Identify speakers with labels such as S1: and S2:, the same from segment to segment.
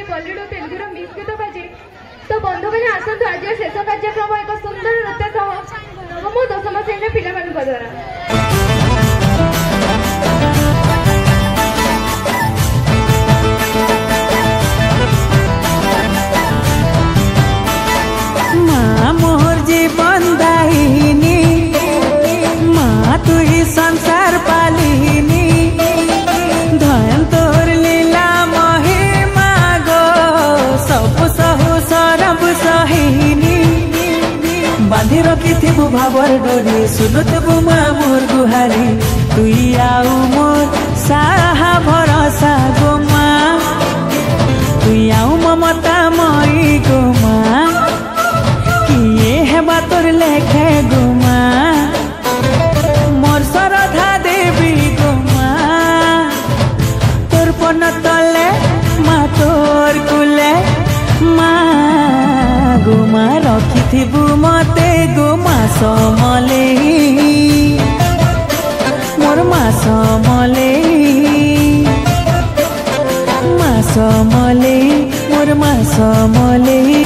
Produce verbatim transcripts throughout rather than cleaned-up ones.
S1: बॉलीवुड और तेलुगुर मिक्स गीत बाजे तो बंधु मैंने आसतु आज शेष कार्यक्रम एक सुंदर नृत्य सह नवम और दशम श्रेणी पिला द्वारा
S2: मोर जीवन दाहिनी माँ तू ही संसार पालिनी धन तोर लीला महिमा गो सब सहु सरब सहिनी बांधि रखिथिबु भावर डोरी सुनुथबु माँ मोर गुहारी तुई आउ मोर साहा भरोसा गो माँ तुई आउ ममता मई गो माँ तोर लेखे गुमा मोर सरधा देवी गुमा तोर पन तले मा तोर कुले मा गुमा रखिथिबु मते गुमा समलेई मोर मा समलेई मा समलेई मोर मा समलेई।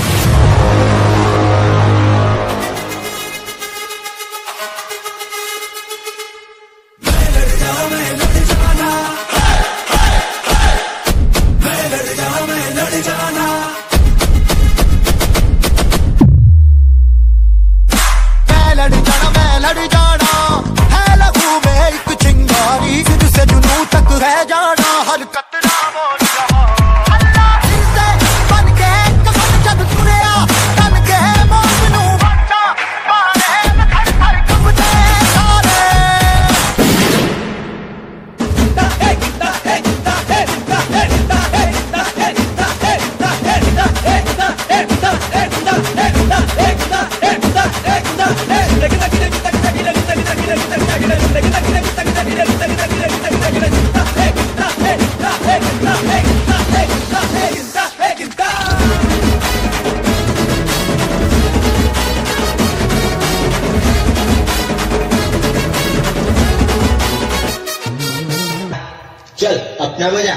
S3: चल अपना मजा।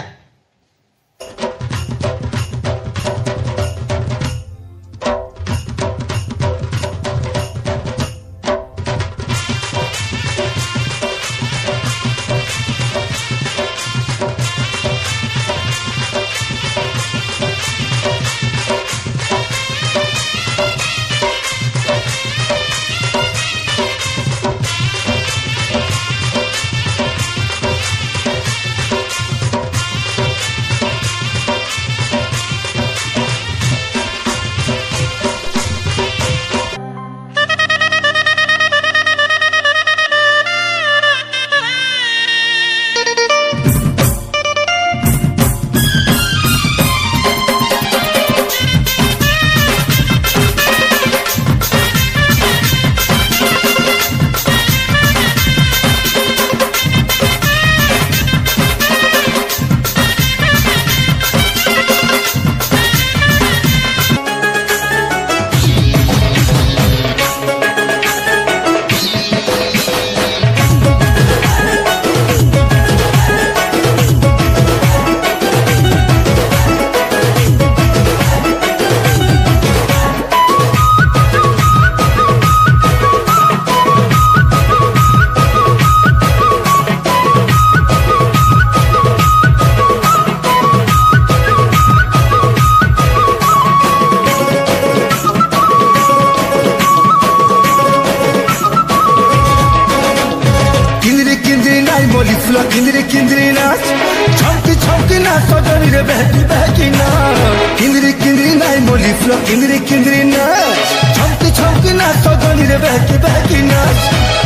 S4: किंद्री किंद्री नाच छमकी छमकी नाच सजनी रे बहकी बहकी नाच किंद्री किंद्री नाच बोली फ्लो किंद्री किंद्री नाच छमकी छमकी नाच सजनी रे बहकी बहकी नाच